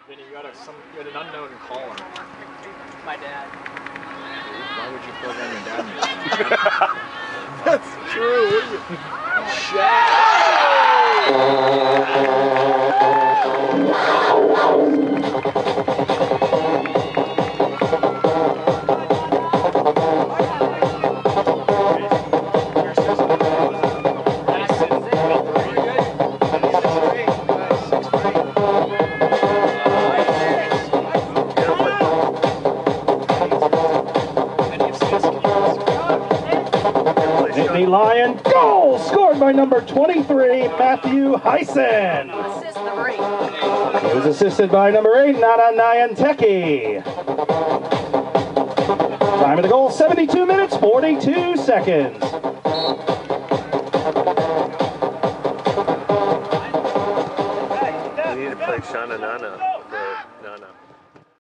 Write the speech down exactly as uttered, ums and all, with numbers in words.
Vinny, you got a some you had an unknown caller. My dad. Why would you plug on your dad? That's true. What are you? Shaq. Nittany Lion goal scored by number twenty-three, Matthew Hyson. Assist number eight. He was assisted by number eight, Nana Nyanteki. Time of the goal, seventy-two minutes, forty-two seconds. We need to play Shana Nana. The Nana.